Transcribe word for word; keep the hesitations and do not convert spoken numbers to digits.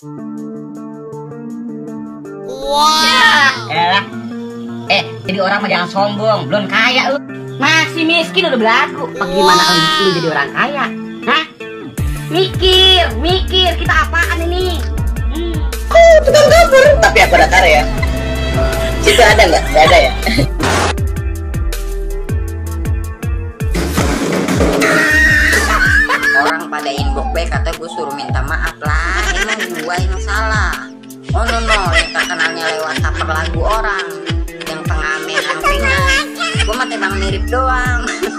Wow. Ya, eh, jadi orang mah jangan sombong, belum kaya lu. Masih miskin udah belagu. Bagaimana wow. lu jadi orang kaya? Hah? Mikir, mikir, kita apaan ini? Hmm. Oh, tukang dapur. Tapi aku udah karya. Situ ada nggak? Nggak ada ya? Orang pada inbox gue kata gue suruh minta maaf lah. Emang gue yang salah. Oh no no, yang terkenalnya lewat cover lagu orang, yang pengamen angpingan. Gue mah emang mirip doang.